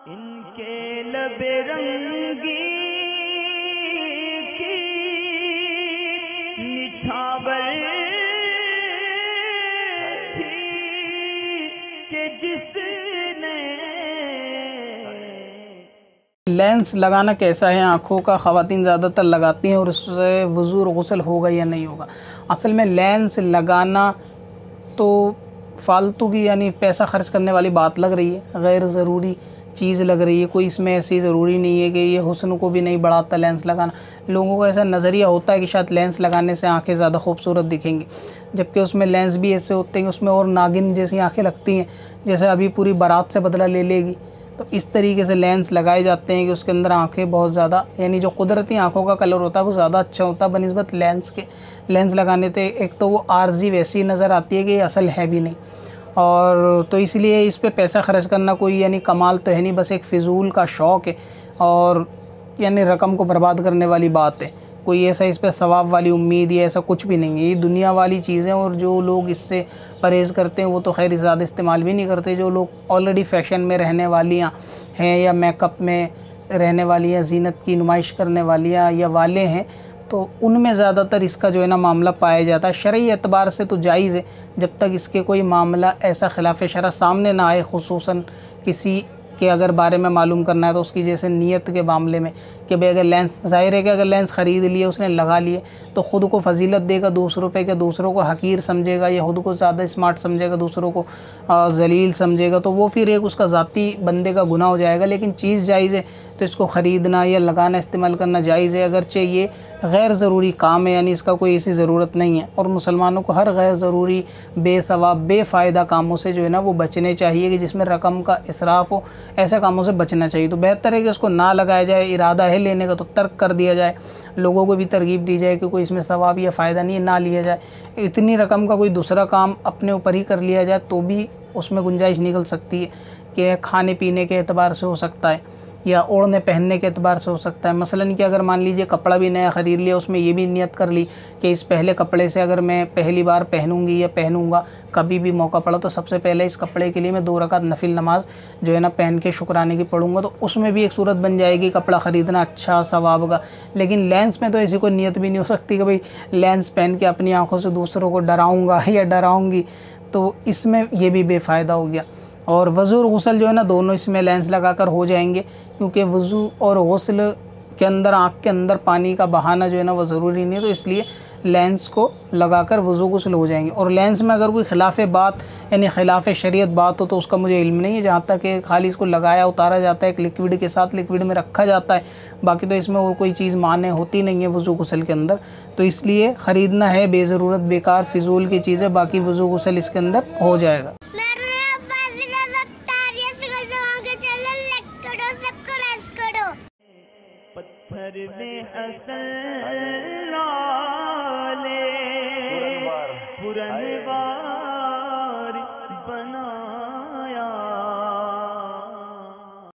इनके लबे रंगी की निछावर थी कि जिसने। लेंस लगाना कैसा है आँखों का, ख़वातीन ज़्यादातर लगाती हैं और उससे वज़ू और गुस्ल होगा या नहीं होगा। असल में लेंस लगाना तो फालतू की यानी पैसा खर्च करने वाली बात लग रही है, गैर ज़रूरी चीज़ लग रही है। कोई इसमें ऐसी ज़रूरी नहीं है कि ये हुस्न को भी नहीं बढ़ाता लेंस लगाना। लोगों को ऐसा नज़रिया होता है कि शायद लेंस लगाने से आंखें ज़्यादा खूबसूरत दिखेंगी, जबकि उसमें लेंस भी ऐसे होते हैं कि उसमें और नागिन जैसी आंखें लगती हैं, जैसे अभी पूरी बारात से बदला ले लेगी। तो इस तरीके से लेंस लगाए जाते हैं कि उसके अंदर आंखें बहुत ज़्यादा यानी जो कुदरती आंखों का कलर होता है वो ज़्यादा अच्छा होता है बनिस्बत लेंस के। लेंस लगाने से एक तो वो आर्जी वैसी नज़र आती है कि ये असल है भी नहीं, और तो इसलिए इस पे पैसा खर्च करना कोई यानी कमाल तो है नहीं, बस एक फ़िज़ूल का शौक़ है और यानी रकम को बर्बाद करने वाली बात है। कोई ऐसा इस पे सवाब वाली उम्मीद या ऐसा कुछ भी नहीं है। ये दुनिया वाली चीज़ें, और जो लोग इससे परहेज़ करते हैं वो तो खैर ज़्यादा इस्तेमाल भी नहीं करते। जो लोग ऑलरेडी फ़ैशन में रहने वालियाँ हैं या मेकअप में रहने वाली या ज़ीनत की नुमाइश करने वालियाँ या वाले हैं, तो उनमें ज़्यादातर इसका जो है ना मामला पाया जाता है। शरई एतबार से तो जायज़ है जब तक इसके कोई मामला ऐसा खिलाफ़ शरअ सामने ना आए, खुसूसन किसी के अगर बारे में मालूम करना है तो उसकी जैसे नीयत के मामले में कि भाई अगर लेंस, ज़ाहिर है कि अगर लेंस ख़रीद लिए उसने लगा लिए तो ख़ुद को फजीलत देगा दूसरों पे, कि दूसरों को हकीर समझेगा या ख़ुद को ज़्यादा स्मार्ट समझेगा, दूसरों को ज़लील समझेगा, तो वो फिर एक उसका ज़ाती बंदे का गुनाह हो जाएगा। लेकिन चीज़ जायज़ है तो इसको ख़रीदना या लगाना, इस्तेमाल करना जायज़ है, अगरचे ये गैर ज़रूरी काम है, यानी इसका कोई ऐसी ज़रूरत नहीं है। और मुसलमानों को हर गैर ज़रूरी बेसवाब बेफ़ायदा कामों से जो है ना वो बचने चाहिए कि जिसमें रकम का इसराफ़ हो, ऐसे कामों से बचना चाहिए। तो बेहतर है कि उसको ना लगाया जाए, इरादा है लेने का तो तर्क कर दिया जाए, लोगों को भी तरगीब दी जाए कि कोई इसमें सवाब या फ़ायदा नहीं है, ना लिया जाए। इतनी रकम का कोई दूसरा काम अपने ऊपर ही कर लिया जाए तो भी उसमें गुंजाइश निकल सकती है कि खाने पीने के एतबार से हो सकता है या ओढ़ने पहनने के एतबार से हो सकता है। मसलन कि अगर मान लीजिए कपड़ा भी नया ख़रीद लिया, उसमें ये भी नियत कर ली कि इस पहले कपड़े से अगर मैं पहली बार पहनूंगी या पहनूंगा, कभी भी मौका पड़ा तो सबसे पहले इस कपड़े के लिए मैं 2 रकात नफिल नमाज जो है ना पहन के शुक्राने की पढ़ूंगा, तो उसमें भी एक सूरत बन जाएगी कपड़ा ख़रीदना अच्छा सवाब का। लेकिन लेंस में तो ऐसी कोई नियत भी नहीं हो सकती कि भाई लेंस पहन के अपनी आँखों से दूसरों को डराऊँगा या डराऊँगी, तो इसमें ये भी बेफ़ायदा हो गया। और वज़ू और गुस्ल जो है ना दोनों इसमें लेंस लगाकर हो जाएंगे, क्योंकि वज़ू और गुस्ल के अंदर आँख के अंदर पानी का बहाना जो है ना वो ज़रूरी नहीं है, तो इसलिए लेंस को लगाकर वज़ू गुस्ल हो जाएंगे। और लेंस में अगर कोई खिलाफ़ बात यानी खिलाफ़ शरीयत बात हो तो उसका मुझे इल्म नहीं है, जहाँ तक कि खाली इसको लगाया उतारा जाता है एक लिक्विड के साथ, लिक्विड में रखा जाता है, बाकी तो इसमें और कोई चीज़ माने होती नहीं है वज़ू गुस्ल के अंदर। तो इसलिए ख़रीदना है बेज़रूरत बेकार फ़िज़ूल की चीज़ें, बाकी वज़ू गुस्ल इसके अंदर हो जाएगा। पत्थर में असल लाले पुरनवार